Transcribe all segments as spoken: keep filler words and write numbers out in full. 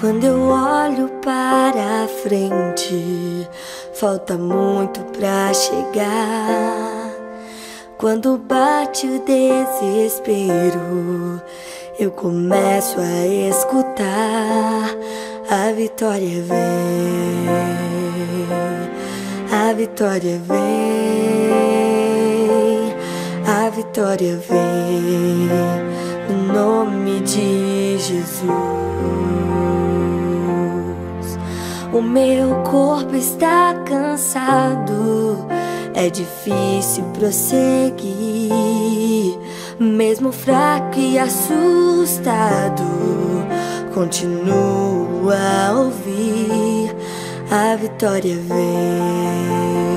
Quando eu olho para a frente, falta muito pra chegar. Quando bate o desespero, eu começo a escutar. A vitória vem, a vitória vem, a vitória vem, no nome de Jesus. O meu corpo está cansado, é difícil prosseguir. Mesmo fraco e assustado, continuo a ouvir. A vitória vem,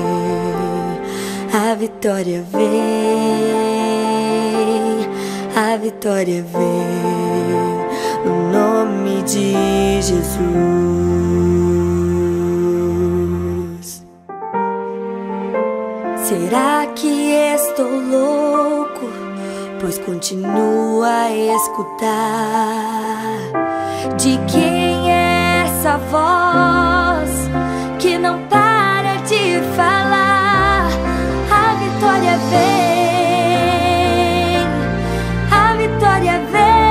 a vitória vem, a vitória vem, no nome de Jesus. Será que estou louco? Pois continuo a escutar. De quem é essa voz que não para de falar? A vitória vem, a vitória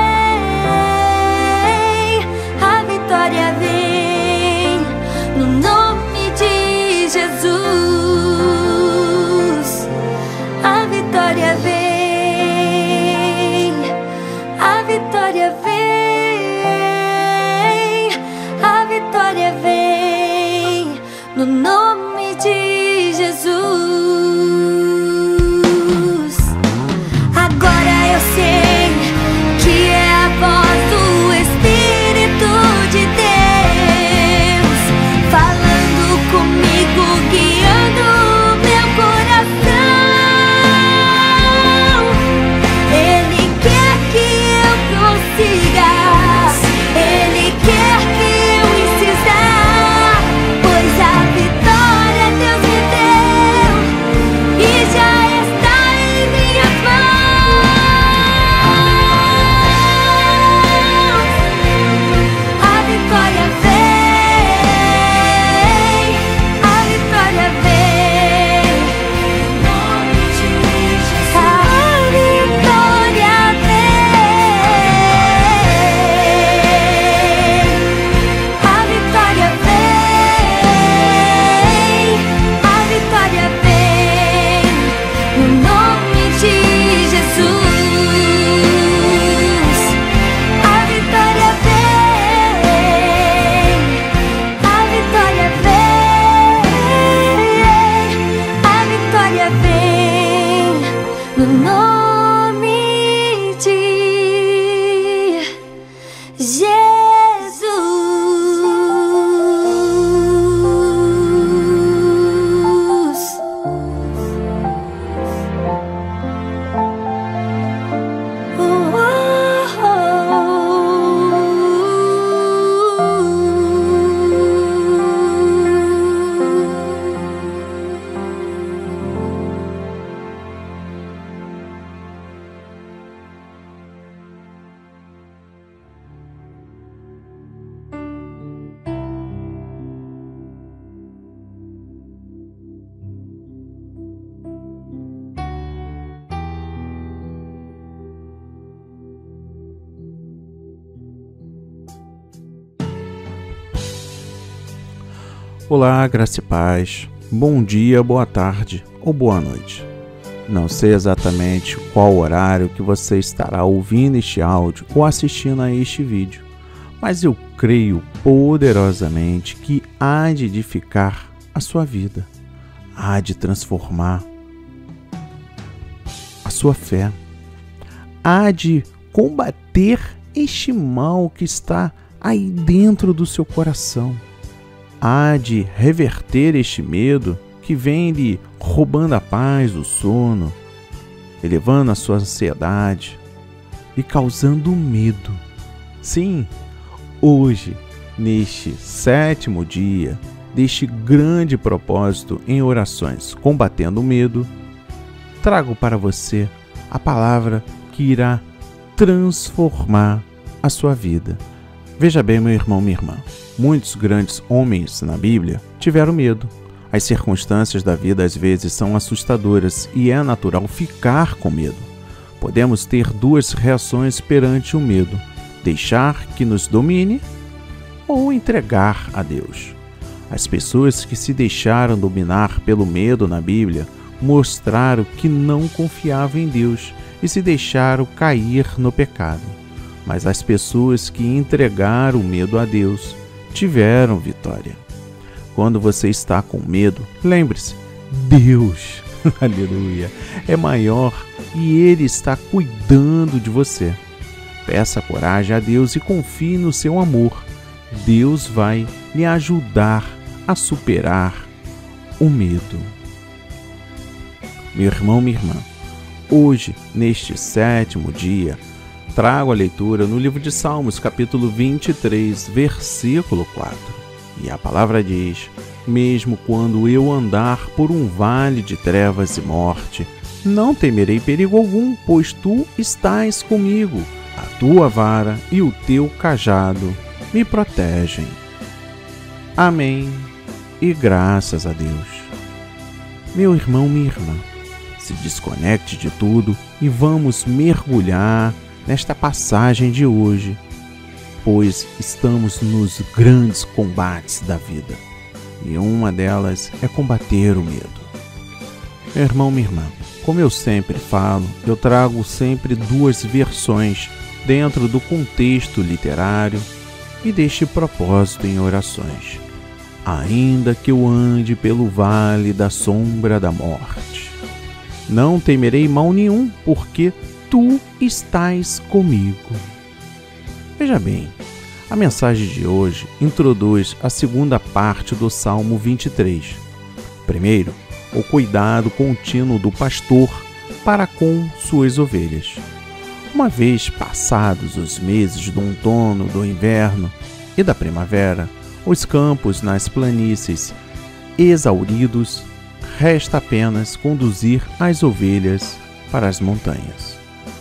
vem, a vitória vem, no nome de Jesus. A vitória vem, a vitória vem, a vitória vem, no nome de Jesus. Agora eu sei que é a voz do Espírito de Deus falando comigo, guiando meu coração. Ele quer que eu prossiga, Ele quer que eu insista, pois a vitória Deus me deu e já está em minhas mãos. A vitória vem, a vitória vem, em nome de Jesus. A vitória vem, a vitória vem, a vitória vem, no nome de Jesus. A vitória vem, a vitória vem, a vitória vem, no nome de Jesus. Olá, graça e paz. Bom dia, boa tarde ou boa noite. Não sei exatamente qual horário que você estará ouvindo este áudio ou assistindo a este vídeo, mas eu creio poderosamente que há de edificar a sua vida, há de transformar a sua fé, há de combater este mal que está aí dentro do seu coração. Há de reverter este medo que vem lhe roubando a paz, o sono, elevando a sua ansiedade e causando medo. Sim, hoje, neste sétimo dia deste grande propósito em orações combatendo o medo, trago para você a palavra que irá transformar a sua vida. Veja bem, meu irmão, minha irmã, muitos grandes homens na Bíblia tiveram medo. As circunstâncias da vida às vezes são assustadoras e é natural ficar com medo. Podemos ter duas reações perante o medo: deixar que nos domine ou entregar a Deus. As pessoas que se deixaram dominar pelo medo na Bíblia mostraram que não confiavam em Deus e se deixaram cair no pecado. Mas as pessoas que entregaram o medo a Deus tiveram vitória. Quando você está com medo, lembre-se, Deus, aleluia, é maior e Ele está cuidando de você. Peça coragem a Deus e confie no seu amor. Deus vai lhe ajudar a superar o medo. Meu irmão, minha irmã, hoje, neste sétimo dia, trago a leitura no livro de Salmos, capítulo vinte e três, versículo quatro. E a palavra diz: mesmo quando eu andar por um vale de trevas e morte, não temerei perigo algum, pois tu estás comigo. A tua vara e o teu cajado me protegem. Amém. E graças a Deus. Meu irmão, minha irmã, se desconecte de tudo e vamos mergulhar nesta passagem de hoje, pois estamos nos grandes combates da vida e uma delas é combater o medo. Meu irmão, minha irmã, como eu sempre falo, eu trago sempre duas versões dentro do contexto literário e deste propósito em orações. Ainda que eu ande pelo vale da sombra da morte, não temerei mal nenhum, porque tu estás comigo. Veja bem, a mensagem de hoje introduz a segunda parte do Salmo vinte e três. Primeiro, o cuidado contínuo do pastor para com suas ovelhas. Uma vez passados os meses do outono, do inverno e da primavera, os campos nas planícies exauridos, resta apenas conduzir as ovelhas para as montanhas.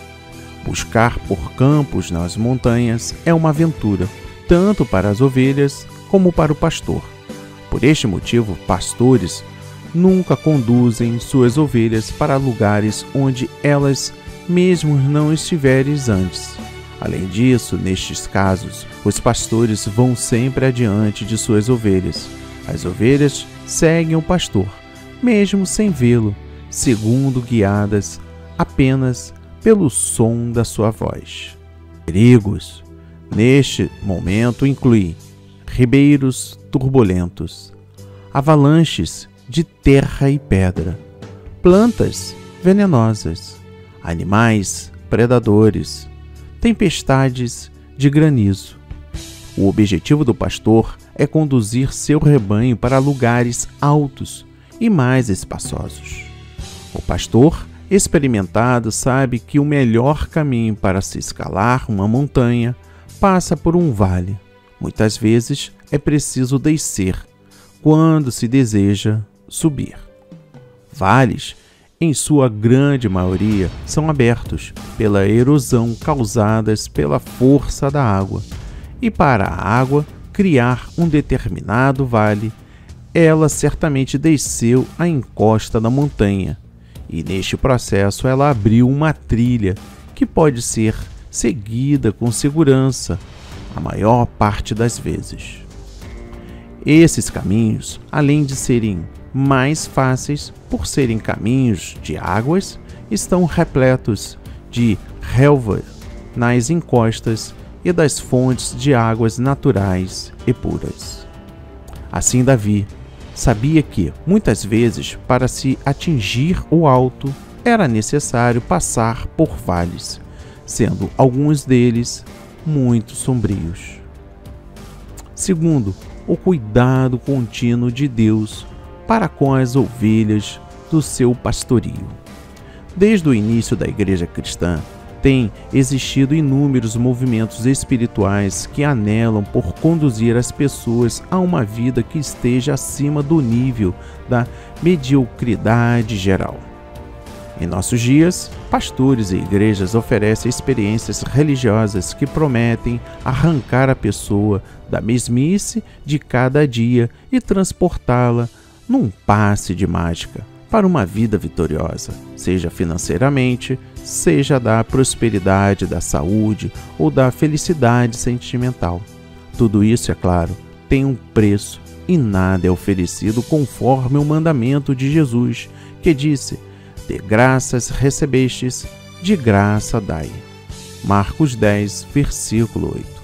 Buscar por campos nas montanhas é uma aventura, tanto para as ovelhas como para o pastor. Por este motivo, pastores nunca conduzem suas ovelhas para lugares onde elas mesmo não estiverem antes. Além disso, nestes casos, os pastores vão sempre adiante de suas ovelhas. As ovelhas seguem o pastor, mesmo sem vê-lo, segundo guiadas apenas pelo som da sua voz. Perigos, neste momento, incluem ribeiros turbulentos, avalanches de terra e pedra, plantas venenosas, animais predadores, tempestades de granizo. O objetivo do pastor é conduzir seu rebanho para lugares altos e mais espaçosos. O pastor experimentado sabe que o melhor caminho para se escalar uma montanha passa por um vale. Muitas vezes é preciso descer quando se deseja subir. Vales, em sua grande maioria, são abertos pela erosão causadas pela força da água, e para a água criar um determinado vale, ela certamente desceu a encosta da montanha, e neste processo ela abriu uma trilha que pode ser seguida com segurança a maior parte das vezes. Esses caminhos, além de serem mais fáceis por serem caminhos de águas, estão repletos de relva nas encostas e das fontes de águas naturais e puras. Assim, Davi sabia que, muitas vezes, para se atingir o alto, era necessário passar por vales, sendo alguns deles muito sombrios. Segundo, o cuidado contínuo de Deus para com as ovelhas do seu pastorio. Desde o início da Igreja Cristã, tem existido inúmeros movimentos espirituais que anelam por conduzir as pessoas a uma vida que esteja acima do nível da mediocridade geral. Em nossos dias, pastores e igrejas oferecem experiências religiosas que prometem arrancar a pessoa da mesmice de cada dia e transportá-la num passe de mágica para uma vida vitoriosa, seja financeiramente, seja da prosperidade, da saúde ou da felicidade sentimental. Tudo isso, é claro, tem um preço e nada é oferecido conforme o mandamento de Jesus, que disse: de graças recebestes, de graça dai. Marcos dez, versículo oito.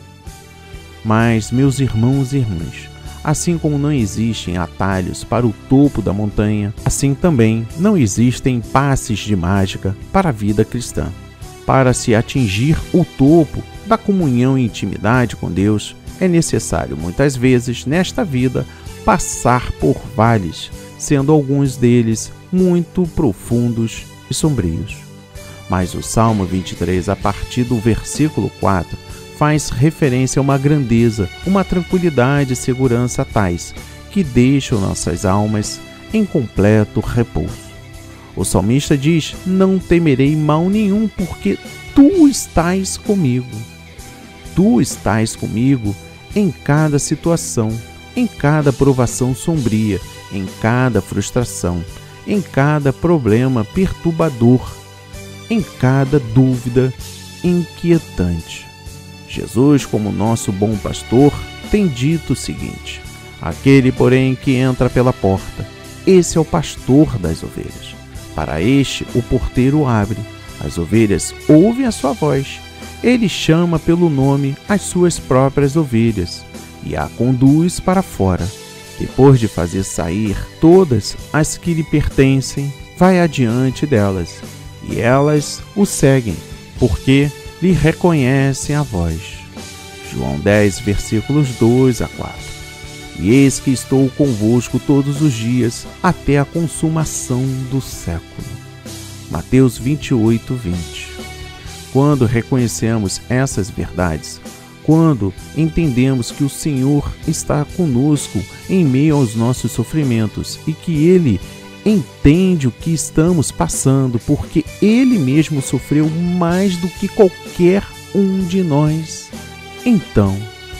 Mas, meus irmãos e irmãs, assim como não existem atalhos para o topo da montanha, assim também não existem passes de mágica para a vida cristã. Para se atingir o topo da comunhão e intimidade com Deus, é necessário muitas vezes nesta vida passar por vales, sendo alguns deles muito profundos e sombrios. Mas o Salmo vinte e três, a partir do versículo quatro, faz referência a uma grandeza, uma tranquilidade e segurança tais, que deixam nossas almas em completo repouso. O salmista diz: não temerei mal nenhum, porque tu estás comigo. Tu estás comigo em cada situação, em cada provação sombria, em cada frustração, em cada problema perturbador, em cada dúvida inquietante. Jesus, como nosso bom pastor, tem dito o seguinte: aquele, porém, que entra pela porta, esse é o pastor das ovelhas. Para este o porteiro abre, as ovelhas ouvem a sua voz, ele chama pelo nome as suas próprias ovelhas e a conduz para fora. Depois de fazer sair todas as que lhe pertencem, vai adiante delas, e elas o seguem, porque lhe reconhecem a voz. João dez, versículos dois a quatro. E eis que estou convosco todos os dias, até a consumação do século. Mateus vinte e oito, vinte. Quando reconhecemos essas verdades, quando entendemos que o Senhor está conosco em meio aos nossos sofrimentos e que Ele entende o que estamos passando, porque Ele mesmo sofreu mais do que qualquer um de nós, então,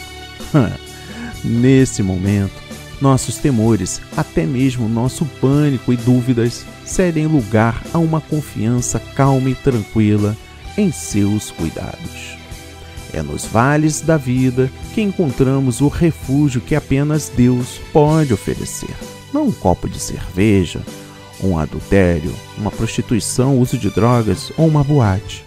nesse momento, nossos temores, até mesmo nosso pânico e dúvidas, cedem lugar a uma confiança calma e tranquila em seus cuidados. É nos vales da vida que encontramos o refúgio que apenas Deus pode oferecer. Não um copo de cerveja, um adultério, uma prostituição, uso de drogas ou uma boate.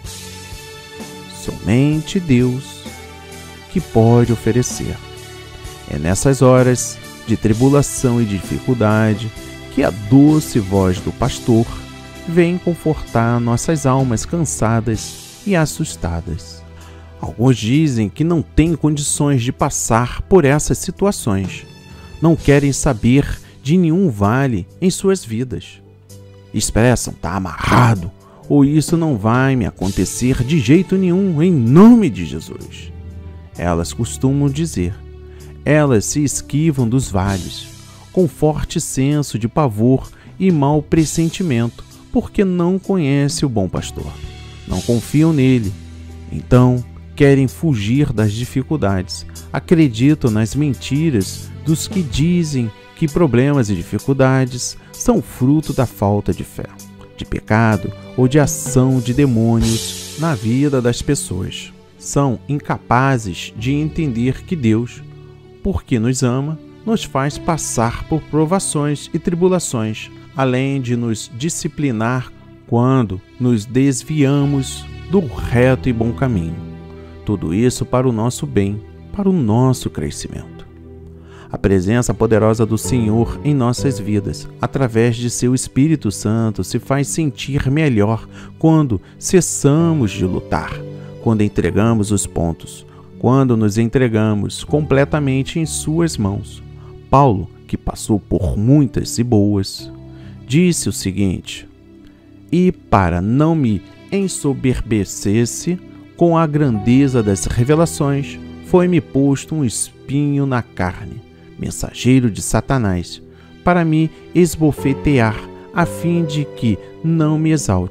Somente Deus que pode oferecer. É nessas horas de tribulação e dificuldade que a doce voz do pastor vem confortar nossas almas cansadas e assustadas. Alguns dizem que não têm condições de passar por essas situações. Não querem saber de nenhum vale em suas vidas. Expressam: tá amarrado, ou isso não vai me acontecer de jeito nenhum, em nome de Jesus. Elas costumam dizer. Elas se esquivam dos vales, com forte senso de pavor e mau pressentimento, porque não conhecem o bom pastor. Não confiam nele. Então, querem fugir das dificuldades, acreditam nas mentiras dos que dizem que problemas e dificuldades são fruto da falta de fé, de pecado ou de ação de demônios na vida das pessoas. São incapazes de entender que Deus, porque nos ama, nos faz passar por provações e tribulações, além de nos disciplinar quando nos desviamos do reto e bom caminho. Tudo isso para o nosso bem, para o nosso crescimento. A presença poderosa do Senhor em nossas vidas, através de seu Espírito Santo, se faz sentir melhor quando cessamos de lutar, quando entregamos os pontos, quando nos entregamos completamente em suas mãos. Paulo, que passou por muitas e boas, disse o seguinte: e para não me ensoberbecesse com a grandeza das revelações, foi-me posto um espinho na carne, mensageiro de Satanás, para me esbofetear, a fim de que não me exalte.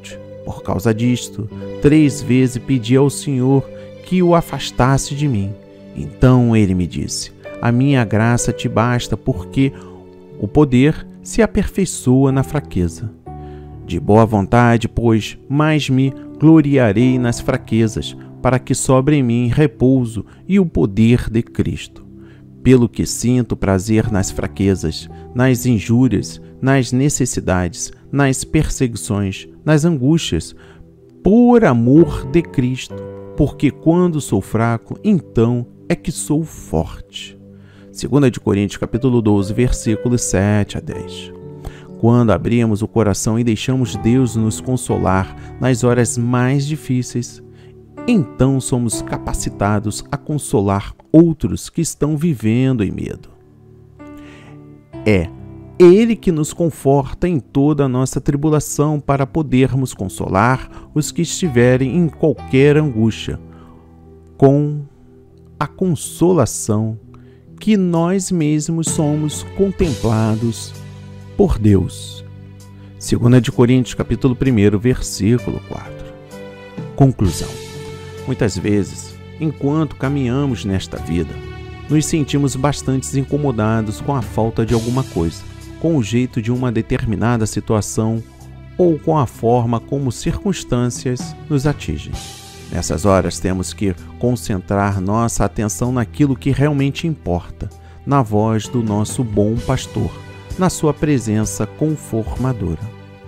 Por causa disto, três vezes pedi ao Senhor que o afastasse de mim. Então ele me disse: a minha graça te basta, porque o poder se aperfeiçoa na fraqueza. De boa vontade, pois, mais me gloriarei nas fraquezas, para que sobre em mim repouso e o poder de Cristo. Pelo que sinto prazer nas fraquezas, nas injúrias, nas necessidades, nas perseguições, nas angústias, por amor de Cristo, porque quando sou fraco, então é que sou forte. Segunda de Coríntios, capítulo doze, versículos sete a dez. Quando abrimos o coração e deixamos Deus nos consolar nas horas mais difíceis, então somos capacitados a consolar outros que estão vivendo em medo. É Ele que nos conforta em toda a nossa tribulação para podermos consolar os que estiverem em qualquer angústia, com a consolação que nós mesmos somos contemplados por Deus. Segunda de Coríntios, capítulo um, versículo quatro. Conclusão. Muitas vezes, enquanto caminhamos nesta vida, nos sentimos bastante incomodados com a falta de alguma coisa, com o jeito de uma determinada situação ou com a forma como circunstâncias nos atingem. Nessas horas temos que concentrar nossa atenção naquilo que realmente importa, na voz do nosso bom pastor, na sua presença conformadora.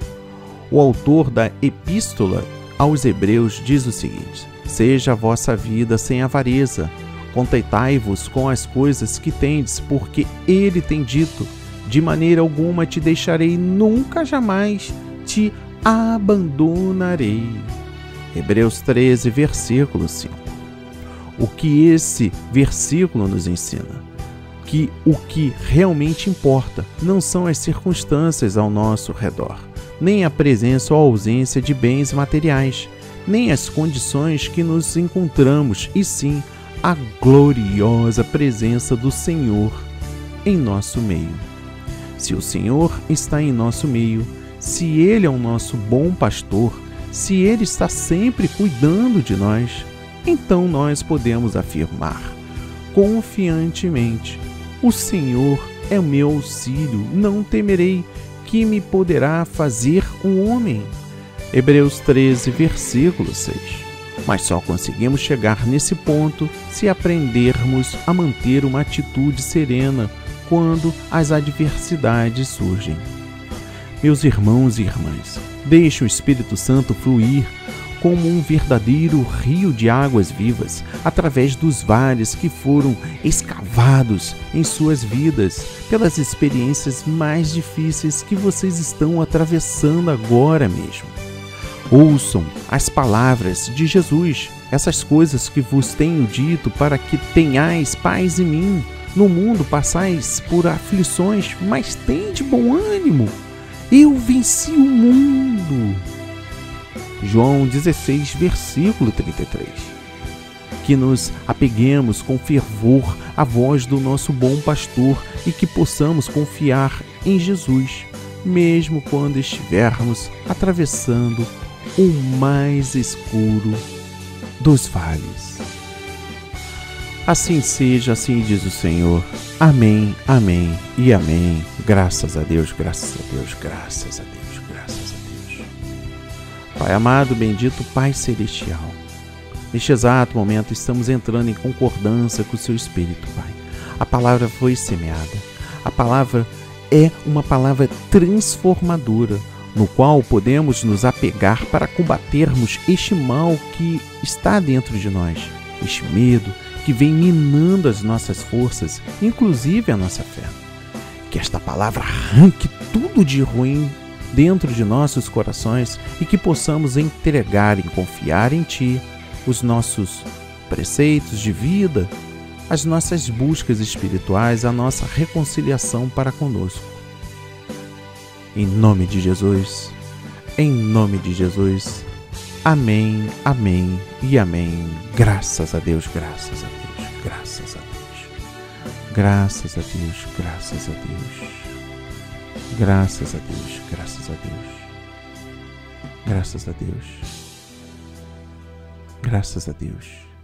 O autor da Epístola aos Hebreus diz o seguinte: seja a vossa vida sem avareza, contentai-vos com as coisas que tendes, porque ele tem dito: de maneira alguma te deixarei, nunca jamais te abandonarei. Hebreus treze, versículo cinco. O que esse versículo nos ensina? Que o que realmente importa não são as circunstâncias ao nosso redor, nem a presença ou ausência de bens materiais, nem as condições que nos encontramos, e sim a gloriosa presença do Senhor em nosso meio. Se o Senhor está em nosso meio, se Ele é o nosso bom pastor, se Ele está sempre cuidando de nós, então nós podemos afirmar confiantemente: o Senhor é o meu auxílio, não temerei, que me poderá fazer um homem. Hebreus treze, versículo seis. Mas só conseguimos chegar nesse ponto se aprendermos a manter uma atitude serena quando as adversidades surgem. Meus irmãos e irmãs, deixe o Espírito Santo fluir como um verdadeiro rio de águas vivas, através dos vales que foram escavados em suas vidas, pelas experiências mais difíceis que vocês estão atravessando agora mesmo. Ouçam as palavras de Jesus, essas coisas que vos tenho dito, para que tenhais paz em mim. No mundo passais por aflições, mas tende bom ânimo. Eu venci o mundo. João dezesseis, versículo trinta e três. Que nos apeguemos com fervor à voz do nosso bom pastor e que possamos confiar em Jesus, mesmo quando estivermos atravessando o mais escuro dos vales. Assim seja, assim diz o Senhor. Amém, amém e amém. Graças a Deus, graças a Deus, graças a Deus, graças a Deus. Pai amado, bendito Pai Celestial, neste exato momento estamos entrando em concordância com o Seu Espírito, Pai. A palavra foi semeada. A palavra é uma palavra transformadora, no qual podemos nos apegar para combatermos este mal que está dentro de nós, este medo que vem minando as nossas forças, inclusive a nossa fé. Que esta palavra arranque tudo de ruim dentro de nossos corações e que possamos entregar e confiar em Ti os nossos preceitos de vida, as nossas buscas espirituais, a nossa reconciliação para conosco. Em nome de Jesus, em nome de Jesus, amém, amém e amém. Graças a Deus, graças a Deus, graças a Deus, graças a Deus, graças a Deus, graças a Deus, graças a Deus, Graças a Deus. Graças a Deus.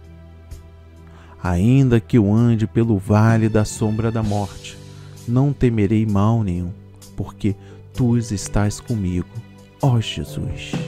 Ainda que eu ande pelo vale da sombra da morte, não temerei mal nenhum, porque tu estás comigo, ó Jesus.